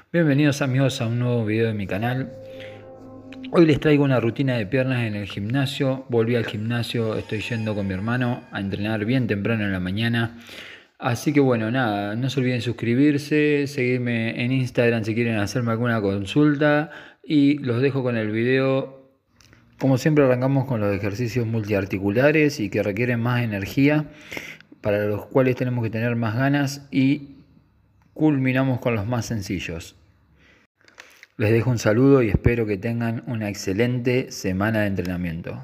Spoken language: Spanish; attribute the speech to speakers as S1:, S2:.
S1: Bienvenidos amigos a un nuevo video de mi canal. Hoy les traigo una rutina de piernas en el gimnasio. Volví al gimnasio, estoy yendo con mi hermano a entrenar bien temprano en la mañana. Así que bueno, nada, no se olviden suscribirse, seguirme en Instagram si quieren hacerme alguna consulta y los dejo con el video. Como siempre arrancamos con los ejercicios multiarticulares y que requieren más energía, para los cuales tenemos que tener más ganas, y culminamos con los más sencillos. Les dejo un saludo y espero que tengan una excelente semana de entrenamiento.